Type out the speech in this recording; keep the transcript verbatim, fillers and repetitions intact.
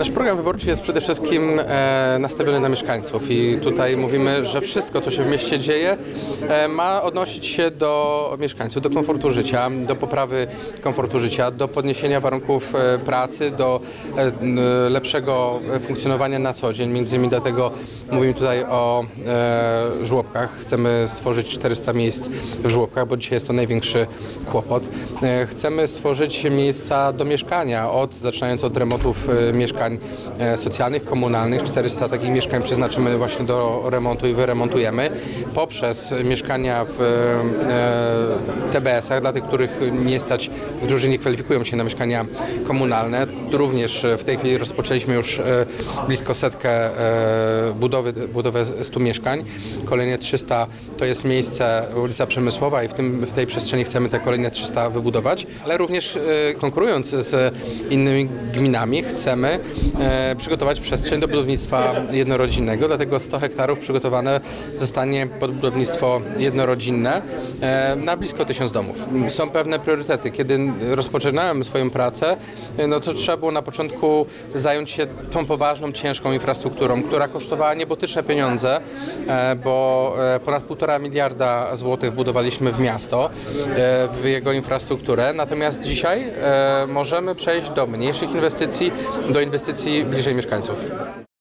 Nasz program wyborczy jest przede wszystkim e, nastawiony na mieszkańców i tutaj mówimy, że wszystko, co się w mieście dzieje, e, ma odnosić się do mieszkańców, do komfortu życia, do poprawy komfortu życia, do podniesienia warunków e, pracy, do e, lepszego funkcjonowania na co dzień. Między innymi dlatego mówimy tutaj o e, żłobkach. Chcemy stworzyć czterysta miejsc w żłobkach, bo dzisiaj jest to największy kłopot. E, chcemy stworzyć miejsca do mieszkania, od, zaczynając od remontów e, mieszkań socjalnych, komunalnych. czterysta takich mieszkań przeznaczymy właśnie do remontu i wyremontujemy. Poprzez mieszkania w T B S ach, dla tych, których nie stać, którzy nie kwalifikują się na mieszkania komunalne. Również w tej chwili rozpoczęliśmy już blisko setkę budowy, budowę stu mieszkań. Kolejne trzysta to jest miejsce ulica Przemysłowa i w, tym, w tej przestrzeni chcemy te kolejne trzysta wybudować, ale również konkurując z innymi gminami chcemy E, przygotować przestrzeń do budownictwa jednorodzinnego, dlatego sto hektarów przygotowane zostanie pod budownictwo jednorodzinne e, na blisko tysiąc domów. Są pewne priorytety. Kiedy rozpoczynałem swoją pracę, no to trzeba było na początku zająć się tą poważną, ciężką infrastrukturą, która kosztowała niebotyczne pieniądze, e, bo e, ponad półtora miliarda złotych budowaliśmy w miasto, e, w jego infrastrukturę, natomiast dzisiaj e, możemy przejść do mniejszych inwestycji, do inwestycji bliżej mieszkańców.